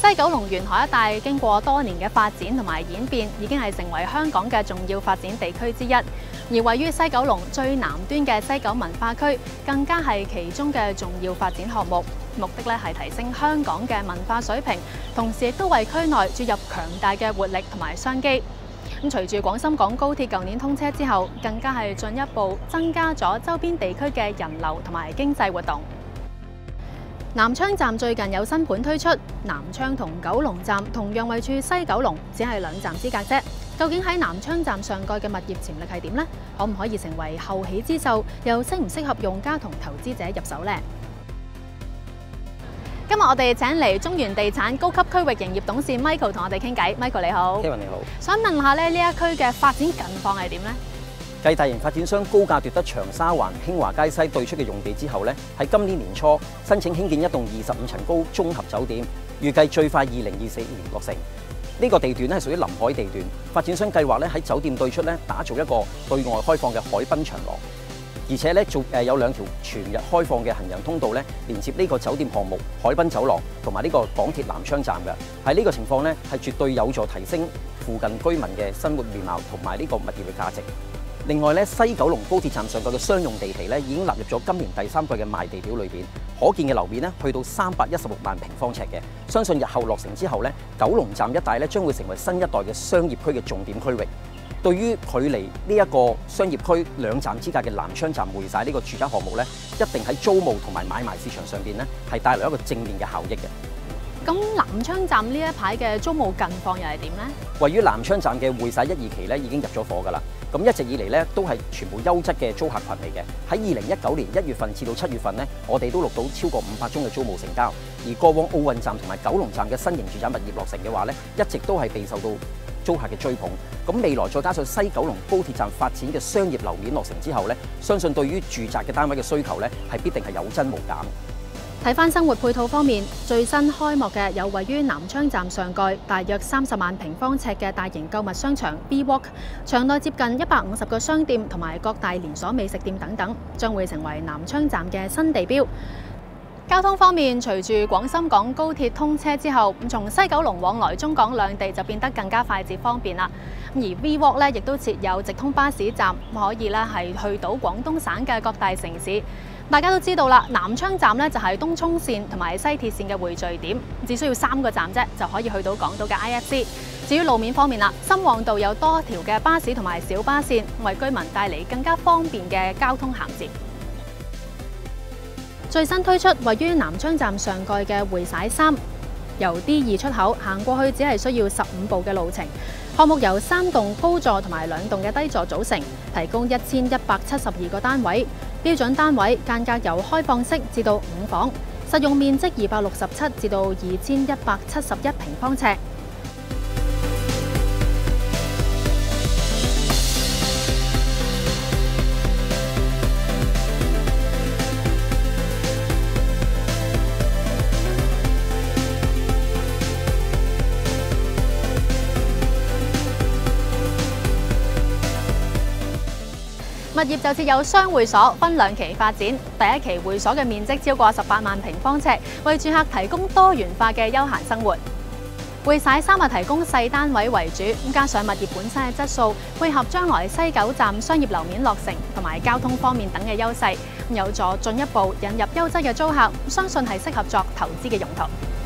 西九龍沿海一帶經過多年嘅發展同埋演變，已經係成為香港嘅重要發展地區之一。而位於西九龍最南端嘅西九文化區，更加係其中嘅重要發展項目。目的咧係提升香港嘅文化水平，同時亦都為區內注入強大嘅活力同埋商機。咁隨住廣深港高鐵舊年通車之後，更加係進一步增加咗周邊地區嘅人流同埋經濟活動。南昌站最近有新盤推出，南昌同九龍站同樣位處西九龍，只係2站之隔啫。究竟喺南昌站上蓋嘅物業潛力係點呢？可唔可以成為後起之秀？又適唔適合用家同投資者入手呢？今日我哋請嚟中原地產高級區域營業董事 Michael 同我哋傾偈。Michael 你好 ，Kevin 你好。 想問下呢一區嘅發展近況係點呢？ 繼大型發展商高價奪得長沙灣興華街西對出嘅用地之後呢，喺今年年初申請興建一棟25層高綜合酒店，預計最快2024年落成。呢個地段咧係屬於臨海地段，發展商計劃咧喺酒店對出咧打造一個對外開放嘅海濱長廊，而且咧有2條全日開放嘅行人通道咧連接呢個酒店項目、海濱走廊同埋呢個港鐵南昌站嘅。喺呢個情況咧係絕對有助提升附近居民嘅生活面貌同埋呢個物業嘅價值。另外咧，西九龍高鐵站上蓋嘅商用地皮咧已經納入咗今年第3季嘅賣地表裏邊，可見嘅樓面咧去到316萬平方尺嘅。相信日後落成之後咧，九龍站一帶咧將會成為新一代嘅商業區嘅重點區域。對於距離呢一個商業區2站之隔嘅南昌站匯晒呢個住宅項目咧，一定喺租務同埋買賣市場上邊咧係帶來一個正面嘅效益嘅。 咁南昌站呢一排嘅租務近況又係點呢？ 位於南昌站嘅匯晒1、2期咧已經入咗伙㗎啦。咁一直以嚟咧都係全部優質嘅租客群嚟嘅。喺2019年1月份至到7月份咧，我哋都錄到超過500宗嘅租務成交。而過往奧運站同埋九龍站嘅新型住宅物業落成嘅話咧，一直都係備受到租客嘅追捧。咁未來再加上西九龍高鐵站發展嘅商業樓面落成之後咧，相信對於住宅嘅單位嘅需求咧係必定係有增無減。 睇返生活配套方面，最新開幕嘅有位於南昌站上蓋大約30萬平方尺嘅大型購物商場 B Walk， 場內接近150個商店同埋各大連鎖美食店等等，將會成為南昌站嘅新地標。交通方面，隨住廣深港高鐵通車之後，從西九龍往來中港兩地就變得更加快捷方便啦。而 V Walk 咧亦都設有直通巴士站，可以咧係去到廣東省嘅各大城市。大家都知道啦，南昌站咧就係東涌線同埋西鐵線嘅匯聚點，只需要3個站啫就可以去到港島嘅 IFC。至於路面方面啦，深旺道有多條嘅巴士同埋小巴線，為居民帶嚟更加方便嘅交通銜接。最新推出位於南昌站上蓋嘅匯璽3，由 D2 出口行過去只係需要15步嘅路程。項目由3棟高座同埋2棟嘅低座組成，提供1172個單位。標準單位間隔由開放式至到5房，實用面積267至到2171平方尺。物業就設有雙會所，分2期發展。第1期會所嘅面積超過18萬平方尺，為住客提供多元化嘅休閒生活。匯璽3提供細單位為主，加上物業本身嘅質素，配合將來西九站商業樓面落成同埋交通方面等嘅優勢，有助進一步引入優質嘅租客，相信係適合作投資嘅用途。